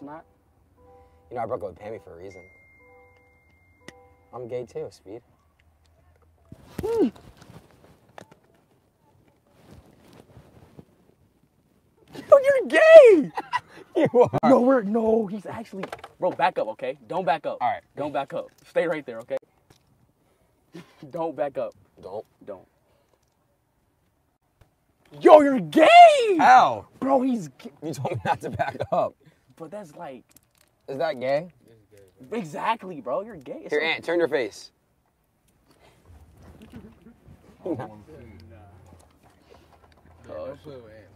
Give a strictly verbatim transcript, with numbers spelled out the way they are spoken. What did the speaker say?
it's not? You know, I broke up with Pammy for a reason. I'm gay too, Speed. Mm. Yo, you're gay! You are. No, we're, no, he's actually, bro, back up, okay? Don't back up. All right. Don't back up. Stay right there, okay? Don't back up. Don't. Don't. Yo, you're gay! How? Bro, he's gay. You told me not to back up. But that's like... Is that gay? Exactly, bro. You're gay. It's Here, so... Aunt, turn your face. I don't want to see. Oh, Don't play with Aunt.